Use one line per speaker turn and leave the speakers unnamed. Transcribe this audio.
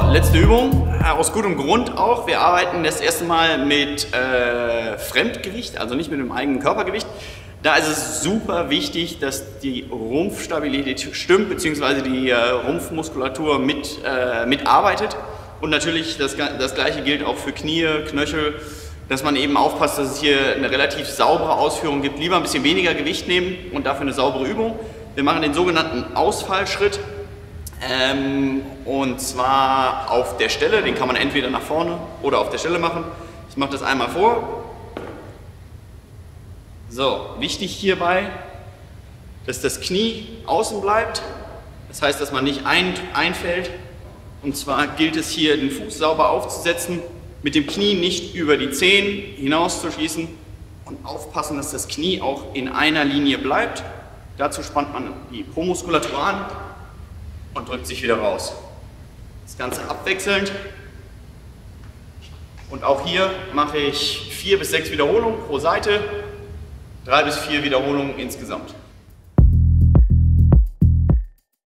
letzte Übung, aus gutem Grund auch. Wir arbeiten das erste Mal mit Fremdgewicht, also nicht mit dem eigenen Körpergewicht. Da ist es super wichtig, dass die Rumpfstabilität stimmt, beziehungsweise die Rumpfmuskulatur mitarbeitet. Und natürlich das Gleiche gilt auch für Knie, Knöchel, dass man eben aufpasst, dass es hier eine relativ saubere Ausführung gibt. Lieber ein bisschen weniger Gewicht nehmen und dafür eine saubere Übung. Wir machen den sogenannten Ausfallschritt. Und zwar auf der Stelle, den kann man entweder nach vorne oder auf der Stelle machen. Ich mache das einmal vor. So, wichtig hierbei, dass das Knie außen bleibt. Das heißt, dass man nicht einfällt. Und zwar gilt es hier, den Fuß sauber aufzusetzen, mit dem Knie nicht über die Zehen hinaus zu schießen und aufpassen, dass das Knie auch in einer Linie bleibt. Dazu spannt man die Po-Muskulatur an und drückt sich wieder raus. Das Ganze abwechselnd. Und auch hier mache ich 4 bis 6 Wiederholungen pro Seite, 3 bis 4 Wiederholungen insgesamt.